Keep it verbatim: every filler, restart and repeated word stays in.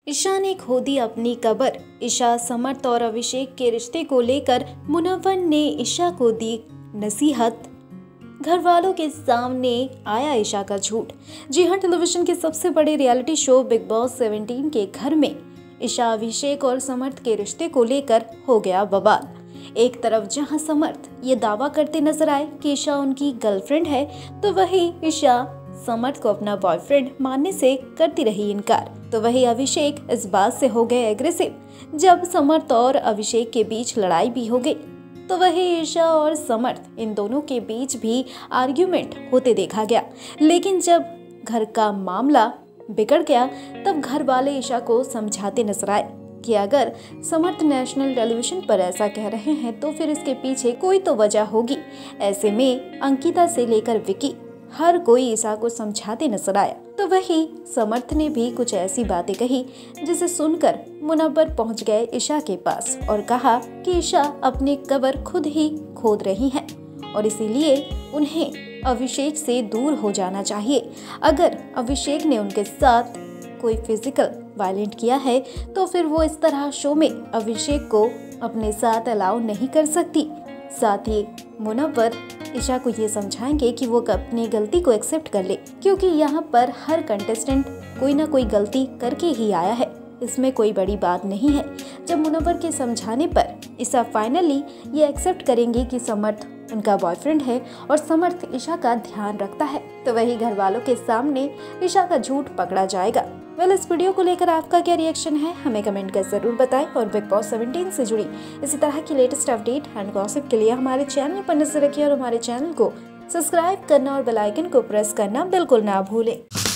ईशा ने खो दी अपनी कब्र। ईशा, समर्थ और अभिषेक के रिश्ते को लेकर मुनव्वर ने ईशा को दी नसीहत। घर वालों के सामने आया ईशा का झूठ। जी हाँ, टेलीविजन के सबसे बड़े रियलिटी शो बिग बॉस सत्रह के घर में ईशा, अभिषेक और समर्थ के रिश्ते को लेकर हो गया बवाल। एक तरफ जहां समर्थ ये दावा करते नजर आए कि ईशा उनकी गर्लफ्रेंड है, तो वहीं ईशा समर्थ को अपना बॉयफ्रेंड मानने से करती रही इनकार। तो वहीं अभिषेक इस बात से हो गए एग्रेसिव जब समर्थ और अभिषेक के बीच लड़ाई भी हो गई। तो वहीं ईशा और समर्थ इन दोनों के बीच भी आर्ग्यूमेंट होते देखा गया। लेकिन जब घर का मामला बिगड़ गया तब घर वाले ईशा को समझाते नजर आए कि अगर समर्थ नेशनल टेलीविजन पर ऐसा कह रहे हैं तो फिर इसके पीछे कोई तो वजह होगी। ऐसे में अंकिता से लेकर विकी हर कोई ईशा को समझाते नजर आया। तो वही समर्थ ने भी कुछ ऐसी बातें कही जिसे सुनकर मुनव्वर पहुंच गए ईशा के पास और कहा कि ईशा अपनी कब्र खुद ही खोद रही हैं और इसीलिए उन्हें अभिषेक से दूर हो जाना चाहिए। अगर अभिषेक ने उनके साथ कोई फिजिकल वायलेंट किया है तो फिर वो इस तरह शो में अभिषेक को अपने साथ अलाउ नहीं कर सकती। साथ ही मुनव्वर ईशा को ये समझाएंगे कि वो अपनी गलती को एक्सेप्ट कर ले, क्योंकि यहाँ पर हर कंटेस्टेंट कोई ना कोई गलती करके ही आया है, इसमें कोई बड़ी बात नहीं है। जब मुनव्वर के समझाने पर ईशा फाइनली ये एक्सेप्ट करेंगी कि समर्थ उनका बॉयफ्रेंड है और समर्थ ईशा का ध्यान रखता है, तो वही घर वालों के सामने ईशा का झूठ पकड़ा जाएगा। वेल, इस वीडियो को लेकर आपका क्या रिएक्शन है, हमें कमेंट कर जरूर बताएं और बिग बॉस सत्रह से जुड़ी इसी तरह की लेटेस्ट अपडेट एंड गॉसिप के लिए हमारे चैनल पर नजर रखिए और हमारे चैनल को सब्सक्राइब करना और बेल आइकन को प्रेस करना बिल्कुल ना भूलें।